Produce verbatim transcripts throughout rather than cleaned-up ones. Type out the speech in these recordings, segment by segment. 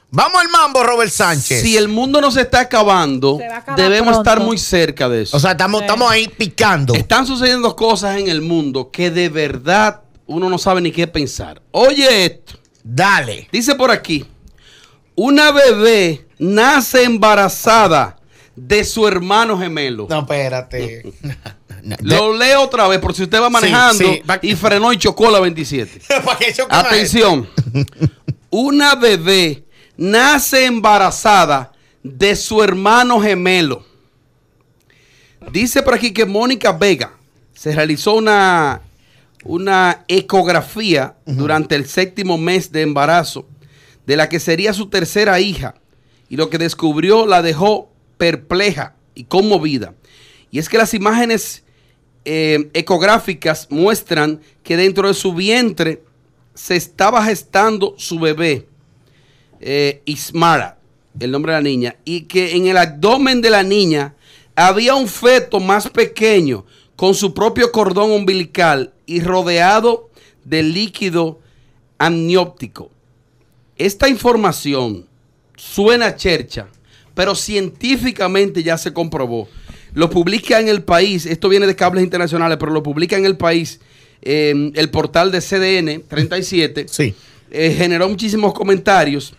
Vamos al mambo, Robert Sánchez. Si el mundo no se está acabando, Se va a acabar debemos pronto. estar muy cerca de eso. O sea, estamos, Sí. estamos ahí picando. Están sucediendo cosas en el mundo que de verdad uno no sabe ni qué pensar. Oye esto. Dale. Dice por aquí, una bebé nace embarazada de su hermano gemelo. No, espérate. No, de- Lo leo otra vez por si usted va manejando sí, va- y frenó y chocó la veintisiete. ¿Para qué chocan a Atención. Una bebé nace embarazada de su hermano gemelo. Dice por aquí que Mónica Vega se realizó una, una ecografía durante el séptimo mes de embarazo de la que sería su tercera hija, y lo que descubrió la dejó perpleja y conmovida. Y es que las imágenes eh, ecográficas muestran que dentro de su vientre se estaba gestando su bebé, eh, Ismara, el nombre de la niña, y que en el abdomen de la niña había un feto más pequeño con su propio cordón umbilical y rodeado de líquido amniótico. Esta información suena chercha, pero científicamente ya se comprobó. Lo publica en El País, esto viene de Cables Internacionales, pero lo publica en El País, eh, el portal de C D N treinta y siete. Sí. Eh, generó muchísimos comentarios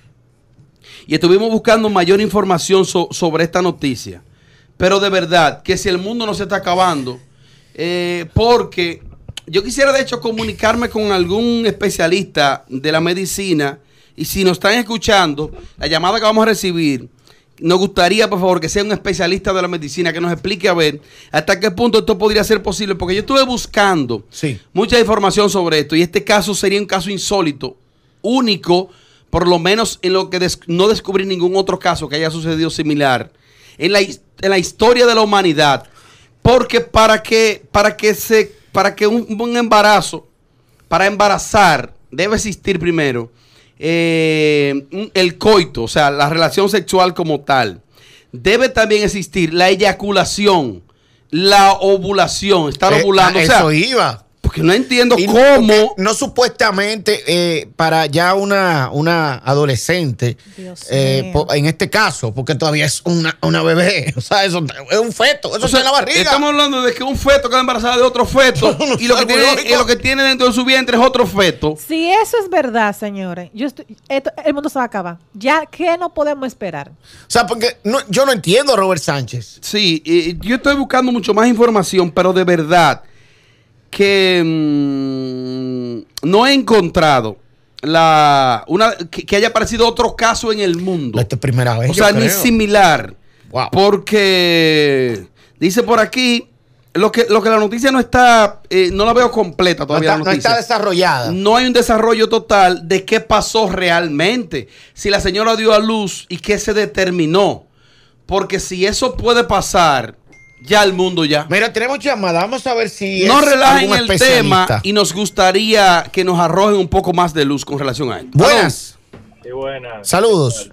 y estuvimos buscando mayor información so- sobre esta noticia. Pero de verdad, que si el mundo no se está acabando, eh, porque yo quisiera de hecho comunicarme con algún especialista de la medicina, y si nos están escuchando, la llamada que vamos a recibir, nos gustaría, por favor, que sea un especialista de la medicina que nos explique a ver hasta qué punto esto podría ser posible, porque yo estuve buscando Sí. mucha información sobre esto, y este caso sería un caso insólito, único, por lo menos en lo que des- no descubrí ningún otro caso que haya sucedido similar en la, his- en la historia de la humanidad. Porque para que, para que, se, para que un, un embarazo, para embarazar, debe existir primero eh, un- el coito, o sea, la relación sexual como tal. Debe también existir la eyaculación, la ovulación, estar Eh, ovulando. a O sea, eso iba. porque no entiendo Y cómo. porque no supuestamente eh, para ya una, una adolescente, Dios eh, mío. po- en este caso, porque todavía es una, una bebé, o sea, eso es un feto, eso O sea, está en la barriga. estamos hablando de que un feto queda embarazada de otro feto No, no y lo que, es tiene, lógico. y lo que tiene dentro de su vientre es otro feto. Si eso es verdad, señores, yo estoy, esto- el mundo se va a acabar. Ya, ¿qué no podemos esperar? O sea, porque no- yo no entiendo a Robert Sánchez. Sí, y yo estoy buscando mucho más información, pero de verdad que mm, no he encontrado la una que, que haya aparecido otro caso en el mundo. Esta es primera vez. O yo sea, ni creo. similar. Wow. Porque dice por aquí lo que, lo que la noticia no está, eh, no la veo completa No todavía. está, la no noticia. está desarrollada. No hay un desarrollo total de qué pasó realmente. Si la señora dio a luz y qué se determinó. Porque si eso puede pasar, ya el mundo ya. Mira, tenemos llamada. Vamos a ver si No es relajen algún el tema especialista. y nos gustaría que nos arrojen un poco más de luz con relación a esto. Buenas. Sí, buena. Saludos.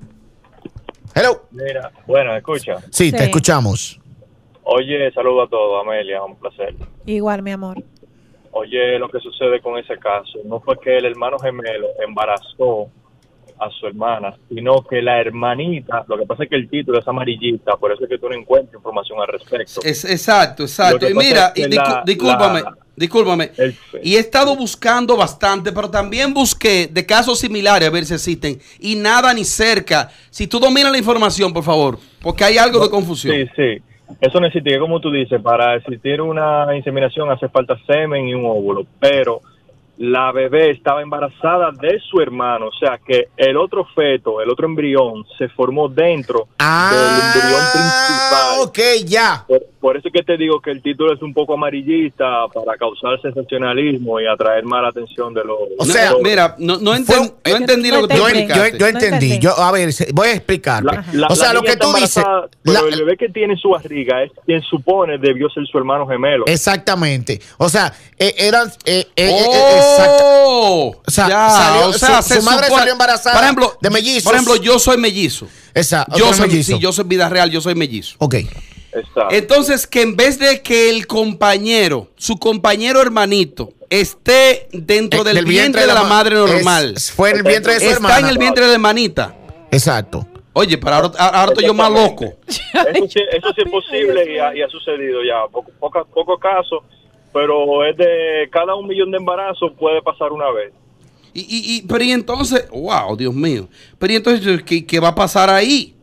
Hello. Mira, bueno, escucha. Sí, Sí. te escuchamos. Oye, saludo a todos, Amelia, un placer. Igual, mi amor. Oye, lo que sucede con ese caso, no fue que el hermano gemelo embarazó a su hermana, sino que la hermanita, lo que pasa es que el título es amarillista, por eso es que tú no encuentras información al respecto. Es, exacto, Lo exacto. que Y pasa mira, es que y discu- la- discúlpame, la- discúlpame. el- Y he estado buscando bastante, pero también busqué de casos similares a ver si existen. Y nada ni cerca. Si tú dominas la información, por favor, porque hay algo de confusión. Sí, sí. Eso necesita, como tú dices, para existir una inseminación hace falta semen y un óvulo, pero la bebé estaba embarazada de su hermano, o sea que el otro feto, el otro embrión, se formó dentro del embrión Ah, principal. ok, ya. Por, por eso es que te digo que el título es un poco amarillista para causar sensacionalismo y atraer más la atención de los... O No, sea, mira, no, no, enten- fue- no entendí lo que tú Yo, entendí. yo, explicaste. yo No entendí. entendí. Yo, a ver, se- voy a explicar. La, la- o sea, la lo niña que tú está dices. embarazada, pero la- el bebé que tiene en su barriga es quien supone debió ser su hermano gemelo. Exactamente. O sea, eh, eran. Eh, eh, eh, exact- ¡Oh! O sea, Ya, salió- o sea, su- se su madre supone- salió embarazada por ejemplo, de mellizos. Por ejemplo, yo soy mellizo. esa, Yo otro soy, mellizo. sí, yo soy vida real, yo soy mellizo. Ok. Exacto. Entonces, que en vez de que el compañero, su compañero hermanito, esté dentro Eh, del vientre, de la, madre normal, es- fue en el vientre de su está hermana. en el vientre de la hermanita. Exacto. Oye, pero ahora, ahora estoy yo más loco. Eso sí, eso sí es posible y ha, y ha sucedido ya. Poco, poco, poco caso, pero es de cada un millón de embarazos puede pasar una vez. Y, y, y, pero y entonces, wow, Dios mío. Pero y entonces, ¿qué, qué va a pasar ahí?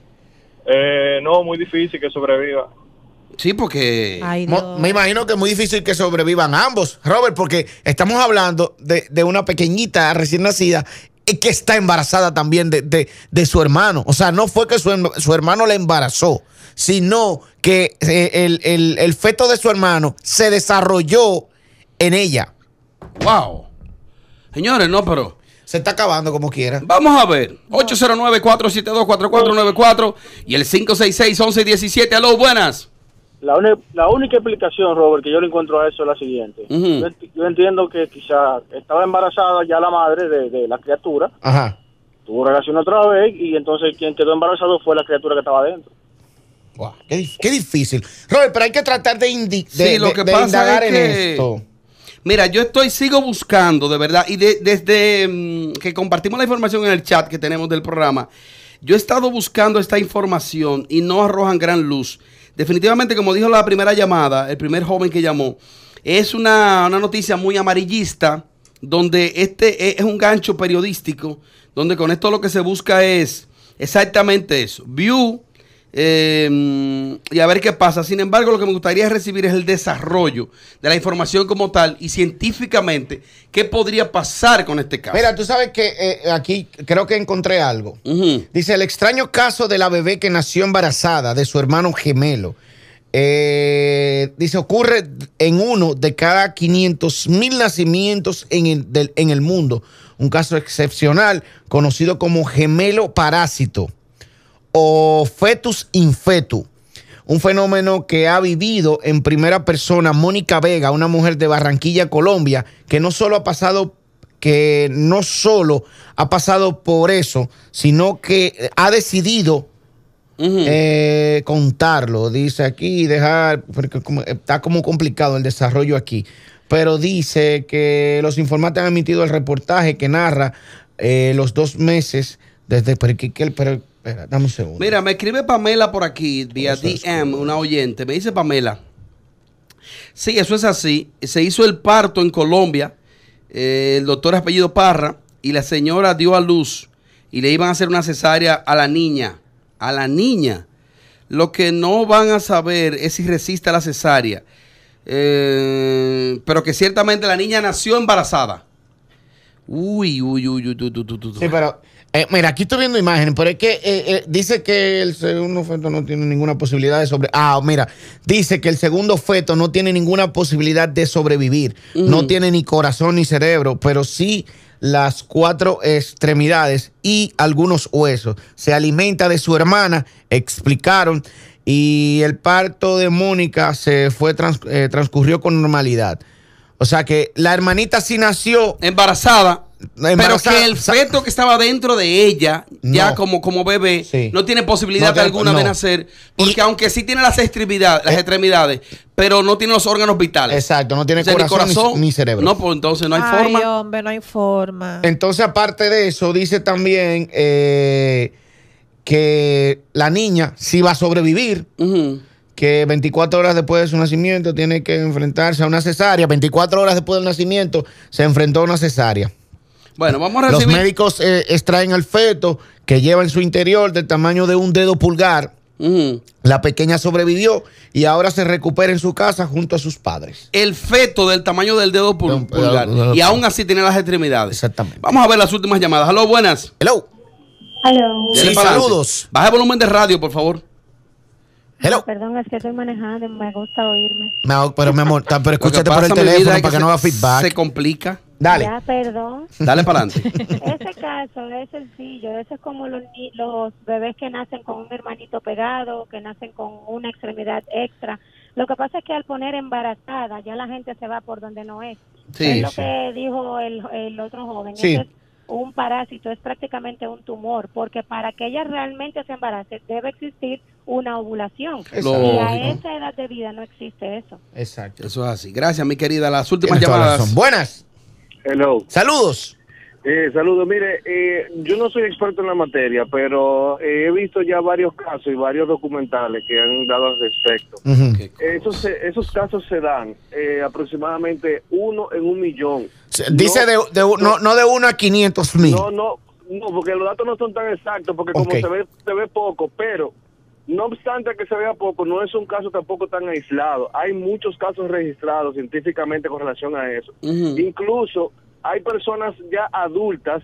Eh, no, muy difícil que sobreviva. Sí, porque... Ay, Mo- Dios. Me imagino que es muy difícil que sobrevivan ambos, Robert, porque estamos hablando de, de una pequeñita recién nacida eh, que está embarazada también de, de, de su hermano. O sea, no fue que su, herma- su hermano la embarazó, sino que eh, el, el- el feto de su hermano se desarrolló en ella. Wow. Señores, no, pero... Se está acabando como quiera. Vamos a ver. ocho cero nueve, cuatro siete dos, cuatro cuatro nueve cuatro y el cinco seis seis, once diecisiete. Aló, buenas. La, uni- la única explicación, Robert, que yo le encuentro a eso es la siguiente. Ujú. yo, ent- yo entiendo que quizá estaba embarazada ya la madre de, de la criatura, Ajá. tuvo relación otra vez y entonces quien quedó embarazado fue la criatura que estaba adentro. Wow, qué, dif- qué difícil. Robert, pero hay que tratar de, indi- de, Sí, lo de- que de pasa indagar es en que- esto. Mira, yo estoy, sigo buscando, de verdad, y de- desde mm, que compartimos la información en el chat que tenemos del programa, yo he estado buscando esta información y no arrojan gran luz. Definitivamente, como dijo la primera llamada, el primer joven que llamó, es una, una noticia muy amarillista, donde este es un gancho periodístico, donde con esto lo que se busca es exactamente eso, view, eh, y a ver qué pasa. Sin embargo, lo que me gustaría recibir es el desarrollo de la información como tal y científicamente qué podría pasar con este caso. Mira, tú sabes que eh, aquí creo que encontré algo. Ujú. Dice, el extraño caso de la bebé que nació embarazada de su hermano gemelo. Eh, dice, ocurre en uno de cada quinientos mil nacimientos en el, del- en el mundo. Un caso excepcional conocido como gemelo parásito o fetus in fetu. Un fenómeno que ha vivido en primera persona Mónica Vega, una mujer de Barranquilla, Colombia, que no solo ha pasado que no solo ha pasado por eso, sino que ha decidido Ujú. eh, contarlo. Dice aquí, dejar, porque como- está como complicado el desarrollo aquí, pero dice que los informantes han emitido el reportaje que narra eh, los dos meses desde... Pero, que- que- pero, espera, dame un segundo. Mira, me escribe Pamela por aquí, vía Eso es D M, una oyente. Me dice Pamela. Sí, eso es así. Se hizo el parto en Colombia. eh, el doctor apellido Parra. Y la señora dio a luz. Y le iban a hacer una cesárea a la niña. A la niña. Lo que no van a saber es si resiste a la cesárea. Eh, pero que ciertamente la niña nació embarazada. Uy, uy, uy, uy, uy, uy, uy, uy. Sí, pero eh, mira, aquí estoy viendo imágenes, pero es que eh, eh, dice que el segundo feto no tiene ninguna posibilidad de sobre. Ah, mira, dice que el segundo feto no tiene ninguna posibilidad de sobrevivir. Ujú. No tiene ni corazón ni cerebro, pero sí las cuatro extremidades y algunos huesos. Se alimenta de su hermana, explicaron, y el parto de Mónica se fue trans- eh, transcurrió con normalidad. O sea que la hermanita sí nació. Embarazada. Pero Embarazada, que el o sea, feto que estaba dentro de ella, ya No. como, como bebé, Sí. no tiene posibilidad No tiene- alguna de no. nacer. Porque Y- aunque sí tiene las extremidades, las Eh. extremidades, pero no tiene los órganos vitales. Exacto, no tiene O sea, ni corazón, ni- ni cerebro. No, pues entonces no hay Ay, forma. hombre, no hay forma. Entonces, aparte de eso, dice también eh, que la niña sí va a sobrevivir, Ujú. que veinticuatro horas después de su nacimiento tiene que enfrentarse a una cesárea. veinticuatro horas después del nacimiento se enfrentó a una cesárea. Bueno, vamos a Los recibir. médicos eh, extraen al feto que lleva en su interior del tamaño de un dedo pulgar. Ujú. La pequeña sobrevivió y ahora se recupera en su casa junto a sus padres. El feto del tamaño del dedo pul- No, pulgar. no, no, y no. aún así tiene las extremidades. Exactamente. Vamos a ver las últimas llamadas. Aló, buenas. Hello. Aló. Sí, Dele para adelante. saludos. Baja el volumen de radio, por favor. Hello. Perdón, es que estoy manejando y me gusta oírme. No, pero mi amor, ta- pero Lo que escúchate por el pasa, mi vida, teléfono es para que se- no haga feedback. Se complica. Dale. Ya, perdón. Dale para adelante. Ese caso es sencillo. Eso es como los, ni- los bebés que nacen con un hermanito pegado, que nacen con una extremidad extra. Lo que pasa es que al poner embarazada, ya la gente se va por donde no es. Sí, es lo sí. que dijo el, el otro joven. Sí. Eso es un parásito, es prácticamente un tumor, porque para que ella realmente se embarace debe existir una ovulación. Exacto. Y a Lógico. esa edad de vida no existe eso. Exacto. Eso es así. Gracias, mi querida. Las últimas Tienes toda la llamadas. razón. Buenas. Hello. Saludos. Eh, saludos, mire, eh, yo no soy experto en la materia, pero eh, he visto ya varios casos y varios documentales que han dado al respecto. Uh-huh. Eh, esos, se- esos casos se dan eh, aproximadamente uno en un millón. Dice No, de, de, no, no de uno a quinientos mil. No, no, no, porque los datos no son tan exactos, porque como Ok. se ve, se ve poco, pero no obstante que se vea poco, no es un caso tampoco tan aislado. Hay muchos casos registrados científicamente con relación a eso. Ujú. Incluso hay personas ya adultas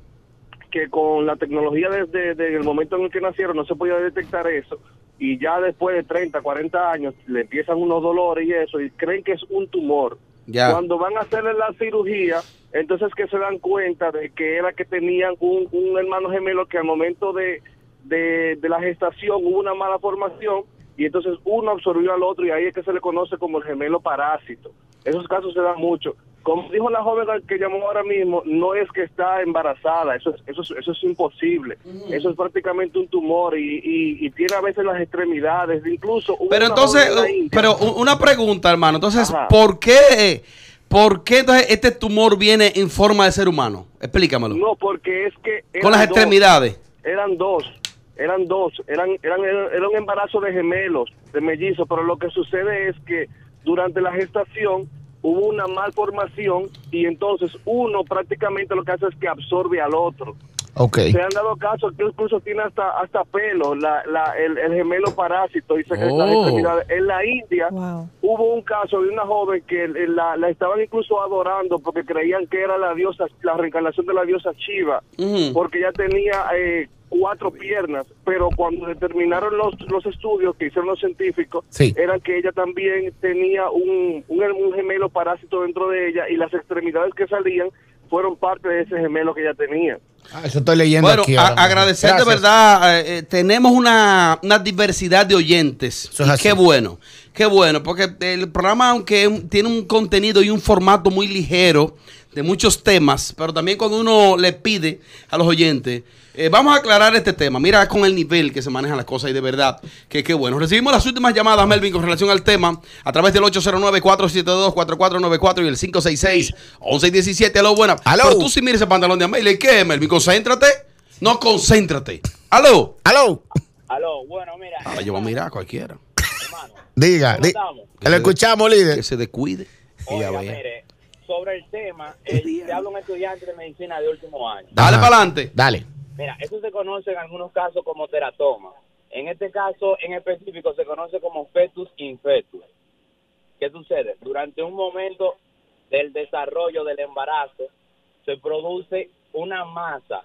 que con la tecnología desde, desde el momento en el que nacieron no se podía detectar eso, y ya después de treinta, cuarenta años le empiezan unos dolores y eso, y creen que es un tumor. Ya. Cuando van a hacerle la cirugía, entonces que se dan cuenta de que era que tenían un, un hermano gemelo que al momento de, de, de la gestación hubo una mala formación, y entonces uno absorbió al otro, y ahí es que se le conoce como el gemelo parásito. Esos casos se dan mucho. Como dijo la joven que llamó ahora mismo, no es que está embarazada, eso es, eso es, eso es imposible. Eso es prácticamente un tumor, y, y, y tiene a veces las extremidades, incluso... hubo Pero una entonces, joven en la India- pero u- una pregunta, hermano. Entonces, Ajá. ¿por qué, por qué entonces este tumor viene en forma de ser humano? Explícamelo. No, porque es que... eran Con las dos. extremidades. Eran dos, eran dos, eran, eran, era un embarazo de gemelos, de mellizos, pero lo que sucede es que durante la gestación hubo una malformación, y entonces uno prácticamente lo que hace es que absorbe al otro. Ok. Se han dado casos que incluso tiene hasta hasta pelo, la, la, el, el gemelo parásito, y se Oh. las extremidades. En la India Wow. hubo un caso de una joven que eh, la, la estaban incluso adorando porque creían que era la diosa, la reencarnación de la diosa Shiva, Ujú. porque ya tenía eh, cuatro piernas, pero cuando determinaron los, los estudios que hicieron los científicos, Sí. eran que ella también tenía un, un, un gemelo parásito dentro de ella, y las extremidades que salían fueron parte de ese gemelo que ella tenía. Ah, eso estoy leyendo Bueno, aquí. a- ahora mismo. agradecer de Gracias. verdad, eh, eh, tenemos una, una diversidad de oyentes. Eso es Y así. qué bueno, qué bueno, porque el programa, aunque un- tiene un contenido y un formato muy ligero de muchos temas, pero también cuando uno le pide a los oyentes, eh, vamos a aclarar este tema. Mira con el nivel que se manejan las cosas, y de verdad que qué bueno. Recibimos las últimas llamadas, Melvin, con relación al tema a través del ocho cero nueve, cuatro siete dos, cuatro cuatro nueve cuatro y el cinco seis seis, once diecisiete. Aló, buena. Aló. Pero tú sí mires ese pantalón de Amelia. ¿Y qué, Melvin? Concéntrate. No, concéntrate. Aló. Aló. Aló, bueno, mira. Ah, yo voy a mirar a cualquiera. Hermano, Diga. ¿cómo di- estamos? Le escuchamos, líder. Que se descuide. Y ya Oiga, vaya. mire, sobre el tema, eh, te hablo un estudiante de medicina de último año. Dale Ajá. para adelante. Dale. Mira, eso se conoce en algunos casos como teratoma. En este caso en específico se conoce como fetus infetus. ¿Qué sucede? Durante un momento del desarrollo del embarazo se produce una masa,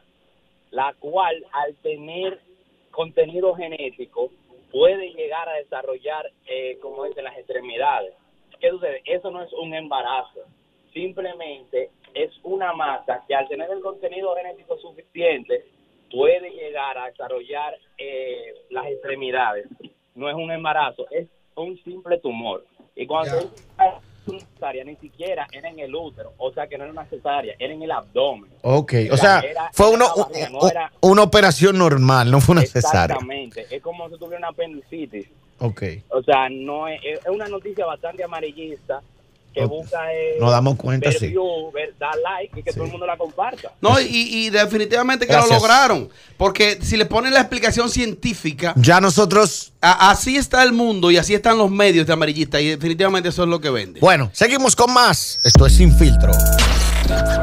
la cual al tener contenido genético puede llegar a desarrollar, eh, como dicen, las extremidades. ¿Qué sucede? Eso no es un embarazo, simplemente es una masa que al tener el contenido genético suficiente puede llegar a desarrollar eh, las extremidades. No es un embarazo, es un simple tumor. Y cuando es una cesárea, ni siquiera era en el útero, o sea que no era una cesárea, era en el abdomen. Ok. O O sea, sea, era- fue era uno- la barriga, no u- era- una operación normal, no fue una cesárea. Exactamente, es como si tuviera una apendicitis. Ok. O sea, no es, es una noticia bastante amarillista que Ok. busca eh, Nos damos cuenta, ver sí. view, ver, dar like y que Sí. todo el mundo la comparta. No, y, y definitivamente que Gracias. lo lograron. Porque si le ponen la explicación científica, Ya nosotros. a- así está el mundo y así están los medios de amarillistas. Y definitivamente eso es lo que vende. Bueno, seguimos con más. Esto es Sin Filtro.